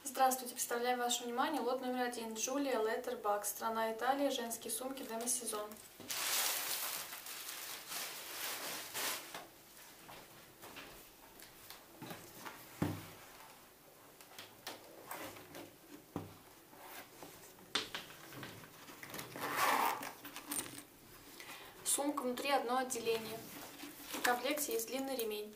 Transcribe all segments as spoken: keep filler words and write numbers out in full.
Здравствуйте, представляем вашему вниманию лот номер один. Джулия Леттербак. Страна Италия. Женские сумки. Демосезон. Сумка внутри одно отделение. В комплекте есть длинный ремень.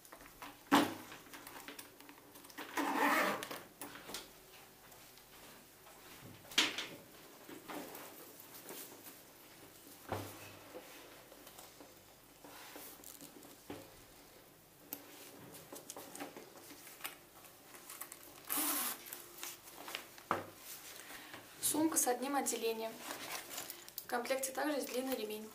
Сумка с одним отделением. В комплекте также есть длинный ремень.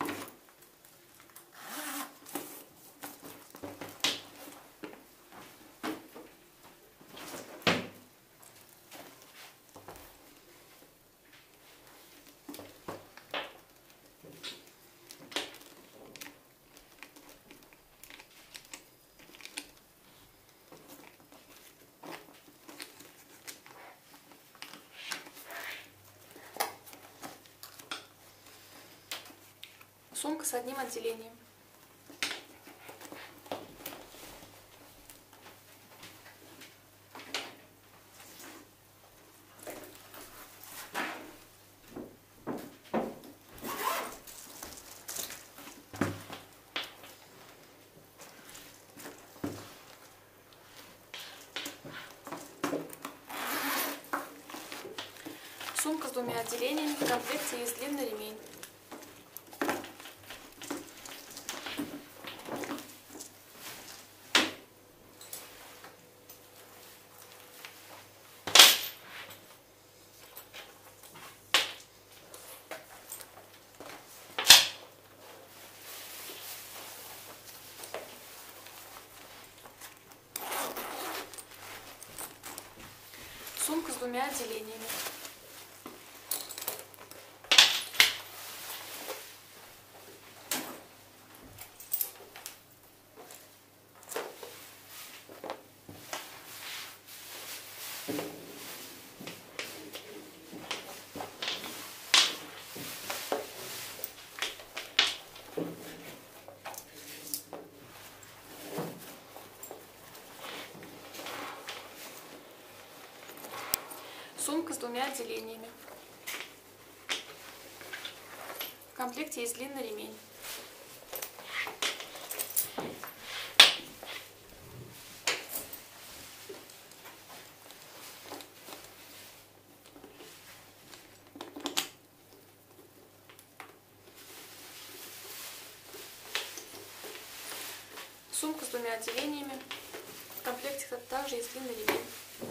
Сумка с одним отделением. Сумка с двумя отделениями. В комплекте есть длинный ремень. Сумка с двумя отделениями. Сумка с двумя отделениями. В комплекте есть длинный ремень. Сумка с двумя отделениями. В комплекте также есть длинный ремень.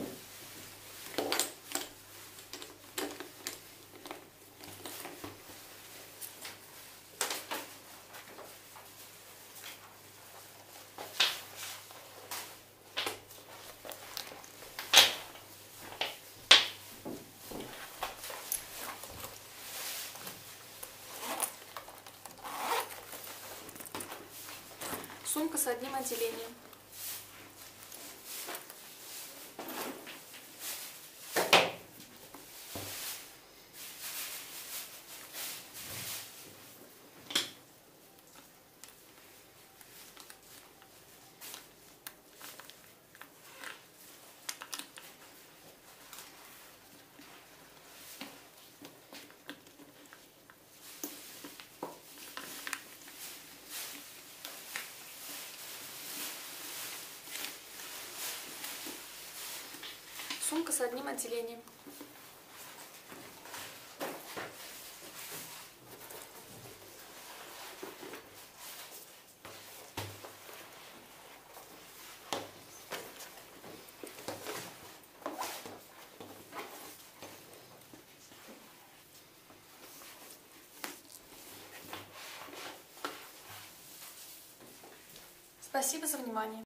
Сумка с одним отделением. Сумка с одним отделением. Спасибо за внимание.